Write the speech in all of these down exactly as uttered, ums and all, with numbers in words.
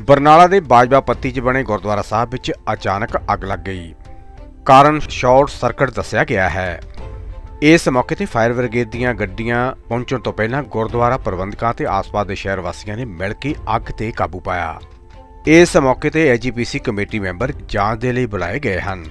बरनाला के बाजवा पत्ती च बने गुरुद्वारा साहब विच अचानक अग लग गई। कारण शॉर्ट सर्किट दस्सिया गया है। इस मौके ते फायर ब्रिगेड दीआं गड्डियां पहुंचण तो पहलां गुरुद्वारा प्रबंधकां ते आस-पास दे शहर वासियों ने मिल के अग ते काबू पाया। इस मौके ते A G P C committee member जांच दे लई बुलाए गए हन।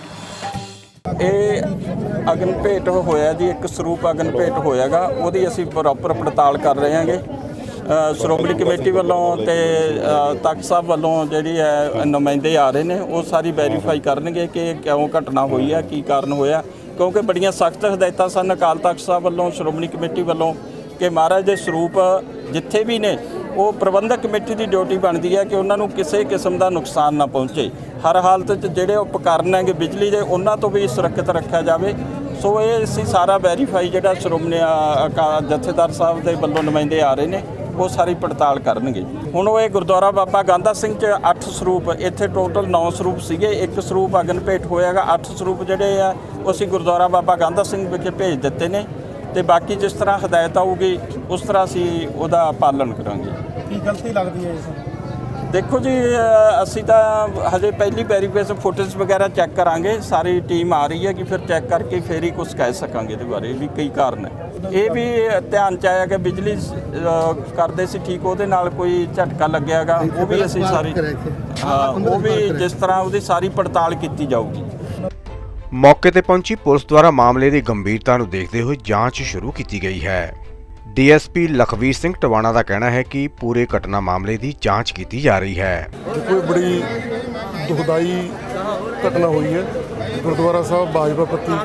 ਇਹ अगन भेट होया जी, एक ਸਰੂਪ अगन भेट होयागा, ਉਹਦੀ ਅਸੀਂ ਪ੍ਰੋਪਰ ਪੜਤਾਲ ਕਰ ਰਹੇ ਹਾਂਗੇ। ਸ਼੍ਰੋਮਣੀ ਕਮੇਟੀ ਵੱਲੋਂ ਤੇ ਤਖਤ ਸਾਹਿਬ ਵੱਲੋਂ ਜਿਹੜੀ ਹੈ ਨੁਮਾਇੰਦੇ ਆ ਰਹੇ ਨੇ, ਉਹ ਸਾਰੀ ਵੈਰੀਫਾਈ ਕਰਨਗੇ ਕਿ ਕਿਉਂ ਘਟਨਾ ਹੋਈ ਹੈ, ਕੀ ਕਾਰਨ ਹੋਇਆ, ਕਿਉਂਕਿ ਬੜੀਆਂ ਸਖਤ ਹਦਾਇਤਾਂ ਸਨ ਅਕਾਲ ਤਖਤ ਸਾਹਿਬ ਵੱਲੋਂ, ਸ਼੍ਰੋਮਣੀ ਕਮੇਟੀ ਵੱਲੋਂ ਕਿ ਮਹਾਰਾਜ ਦੇ ਸਰੂਪ ਜਿੱਥੇ ਵੀ ਨੇ ਉਹ ਪ੍ਰਬੰਧਕ ਕਮੇਟੀ ਦੀ ਡਿਊਟੀ ਬਣਦੀ ਹੈ ਕਿ ਉਹਨਾਂ ਨੂੰ ਕਿਸੇ ਕਿਸਮ ਦਾ ਨੁਕਸਾਨ ਨਾ ਪਹੁੰਚੇ। ਹਰ ਹਾਲਤ 'ਚ ਜਿਹੜੇ ਉਪਕਰਨ ਹੈਗੇ ਬਿਜਲੀ ਦੇ ਉਹਨਾਂ ਤੋਂ ਵੀ ਸੁਰੱਖਿਅਤ ਰੱਖਿਆ ਜਾਵੇ। ਸੋ ਇਹ ਅਸੀਂ ਸਾਰਾ ਵੈਰੀਫਾਈ ਜਿਹੜਾ ਸ਼੍ਰੋਮਣੀ ਜਥੇਦਾਰ ਸਾਹਿਬ ਦੇ ਵੱਲੋਂ ਨੁਮਾਇੰਦੇ ਆ ਰਹੇ ਨੇ ਉਹ ਸਾਰੀ ਪੜਤਾਲ ਕਰਨਗੇ। ਹੁਣ ਉਹ ਇਹ ਗੁਰਦੁਆਰਾ ਬਾਬਾ ਗਾਂਧਾ ਸਿੰਘ 'ਚ ਅੱਠ ਸਰੂਪ, ਇੱਥੇ ਟੋਟਲ ਨੌ ਸਰੂਪ ਸੀਗੇ, ਇੱਕ ਸਰੂਪ ਅਗਨ ਭੇਟ ਹੋਇਆਗਾ। ਅੱਠ ਸਰੂਪ ਜਿਹੜੇ ਆ ਉਹ ਅਸੀਂ ਗੁਰਦੁਆਰਾ ਬਾਬਾ ਗਾਂਧਾ ਸਿੰਘ ਵਿਖੇ ਭੇਜ ਦਿੱਤੇ ਨੇ ਤੇ ਬਾਕੀ ਜਿਸ ਤਰ੍ਹਾਂ ਹਦਾਇਤ ਆਊਗੀ ਉਸ ਤਰ੍ਹਾਂ ਅਸੀਂ ਉਹਦਾ ਪਾਲਣ ਕਰਾਂਗੇ। ਕੀ ਗਲਤੀ ਲੱਗਦੀ ਹੈ ਇਸ? देखो जी, असी तो हजे पहली वेरीफिकेशन फुटेज वगैरह चैक करांगे, सारी टीम आ रही है कि फिर चैक करके फिर ही कुछ कह सकांगे इहदे बारे भी कई कारण है। ये भी ध्यान च आया कि बिजली करते सी ठीक उहदे नाल कोई झटका लग्गियागा, वो भी असी सारी हाँ वो भी जिस तरह उहदी सारी पड़ताल की जाऊगी। मौके ते पहुंची पुलिस द्वारा मामले की गंभीरता नूं देखते हुए जांच शुरू की गई है। D S P Lakhvir Singh Tiwana का कहना है कि पूरे घटना मामले की जांच की जा रही है। कोई बड़ी दुखदाई घटना हुई है। गुरुद्वारा साहब बाजवा पत्ती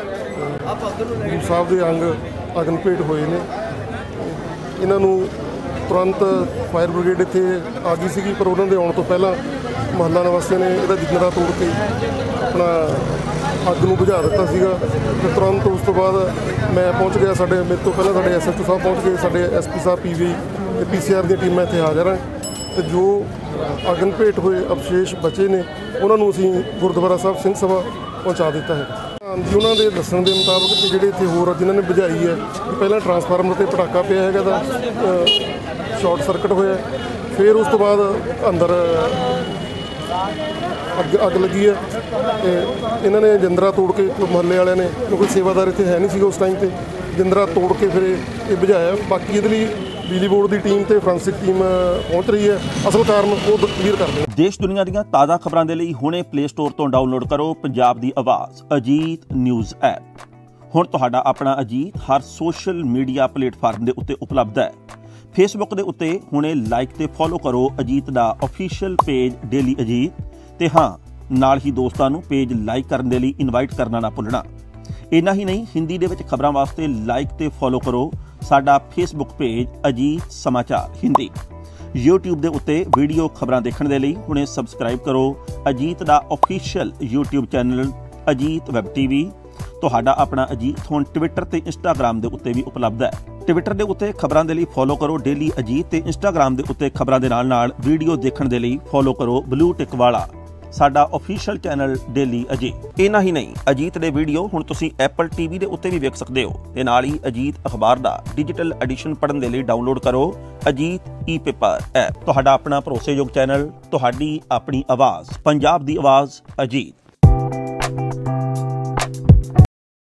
गुरु साहब के अंग अगन भेट हुए ने। इन्हों तुरंत फायर ब्रिगेड इत्थे आ गई सी, पर उन्होंने आने तो पहला महल्ला निवासियों ने इसका जिंदरा तोड़ के अपना अग नूं बुझा दिता सीगा। ते तुरंत उस तो बाद मैं पहुँच गया, साडे मेरे तो पहले साडे एस एच ओ साहब पहुँच गए, साडे एस पी साहब पी वी ते पी सी आर दी टीमां इत्थे हाज़र हैं। ते जो अगन भेट हुए अवशेष बचे ने उन्होंने असीं गुरुद्वारा साहब सिंह सभा पहुँचा दिता है। जी उन्होंने दस्सण दे मुताबिक कि जिहड़े इत्थे होर जिन्हां ने बुझाई है, पहलां ट्रांसफार्मर ते पटाका पिया हैगा दा शॉर्ट सर्किट होया, फिर उस तो बाद अंदर अग अग लगी है। इन्होंने जिंदरा तोड़ के महल्ले वाले ने, क्योंकि सेवादार इतने है नहीं सी उस टाइम पर, जिंदरा तोड़ के फिर ये बुझाया। बाकी ये बिजली बोर्ड की टीम तो फ्रांसिक टीम पहुँच रही है, असल कारण वो क्लीयर कर दें। देश दुनिया ਦੀਆਂ ਤਾਜ਼ਾ ਖਬਰਾਂ ਦੇ ਲਈ ਹੁਣੇ ਪਲੇ ਸਟੋਰ ਤੋਂ ਡਾਊਨਲੋਡ ਕਰੋ ਪੰਜਾਬ ਦੀ ਆਵਾਜ਼ ਅਜੀਤ ਨਿਊਜ਼ ਐਪ। ਹੁਣ ਤੁਹਾਡਾ ਆਪਣਾ ਅਜੀਤ ਹਰ ਸੋਸ਼ਲ ਮੀਡੀਆ ਪਲੇਟਫਾਰਮ ਦੇ ਉੱਤੇ ਉਪਲਬਧ ਹੈ। ਫੇਸਬੁੱਕ ਦੇ ਉੱਤੇ ਹੁਣੇ ਲਾਈਕ ਤੇ ਫੋਲੋ ਕਰੋ ਅਜੀਤ ਦਾ ਅਫੀਸ਼ੀਅਲ ਪੇਜ ਡੇਲੀ ਅਜੀਤ, ਤੇ ਹਾਂ ਨਾਲ ਹੀ ਦੋਸਤਾਂ ਨੂੰ ਪੇਜ ਲਾਈਕ ਕਰਨ ਦੇ ਲਈ ਇਨਵਾਈਟ ਕਰਨਾ ਨਾ ਭੁੱਲਣਾ। ਇੰਨਾ ਹੀ ਨਹੀਂ, ਹਿੰਦੀ ਦੇ ਵਿੱਚ ਖਬਰਾਂ ਵਾਸਤੇ ਲਾਈਕ ਤੇ ਫੋਲੋ ਕਰੋ ਸਾਡਾ ਫੇਸਬੁੱਕ ਪੇਜ ਅਜੀਤ ਸਮਾਚਾਰ ਹਿੰਦੀ। YouTube ਦੇ ਉੱਤੇ ਵੀਡੀਓ ਖਬਰਾਂ ਦੇਖਣ ਦੇ ਲਈ ਹੁਣੇ ਸਬਸਕ੍ਰਾਈਬ ਕਰੋ ਅਜੀਤ ਦਾ official YouTube channel Ajit web TV. ਤੁਹਾਡਾ ਆਪਣਾ ਅਜੀਤ ਹੁਣ ਟਵਿੱਟਰ ਤੇ ਇੰਸਟਾਗ੍ਰਾਮ ਦੇ ਉੱਤੇ ਵੀ ਉਪਲਬਧ ਹੈ। ਟਵਿੱਟਰ ਦੇ ਉੱਤੇ ਖਬਰਾਂ ਦੇ ਲਈ ਫੋਲੋ ਕਰੋ ਡੇਲੀ ਅਜੀਤ, ਤੇ ਇੰਸਟਾਗ੍ਰਾਮ ਦੇ ਉੱਤੇ ਖਬਰਾਂ ਦੇ ਨਾਲ ਨਾਲ ਵੀਡੀਓ ਦੇਖਣ ਦੇ ਲਈ ਫੋਲੋ ਕਰੋ ਬਲੂ ਟਿਕ ਵਾਲਾ ਸਾਡਾ ਅਫੀਸ਼ੀਅਲ ਚੈਨਲ ਡੇਲੀ ਅਜੀਤ। ਇਹਨਾਂ ਹੀ ਨਹੀਂ, ਅਜੀਤ ਦੇ ਵੀਡੀਓ ਹੁਣ ਤੁਸੀਂ ਐਪਲ ਟੀਵੀ ਦੇ ਉੱਤੇ ਵੀ ਵੇਖ ਸਕਦੇ ਹੋ, ਤੇ ਨਾਲ ਹੀ ਅਜੀਤ ਅਖਬਾਰ ਦਾ ਡਿਜੀਟਲ ਐਡੀਸ਼ਨ ਪੜ੍ਹਨ ਦੇ ਲਈ ਡਾਊਨਲੋਡ ਕਰੋ ਅਜੀਤ ਈ ਪੇਪਰ ਐਪ। ਤੁਹਾਡਾ ਆਪਣਾ ਭਰੋਸੇਯੋਗ ਚੈਨਲ, ਤੁਹਾਡੀ ਆਪਣੀ ਆਵਾਜ਼, ਪੰਜਾਬ ਦੀ ਆਵਾਜ਼ ਅਜੀਤ।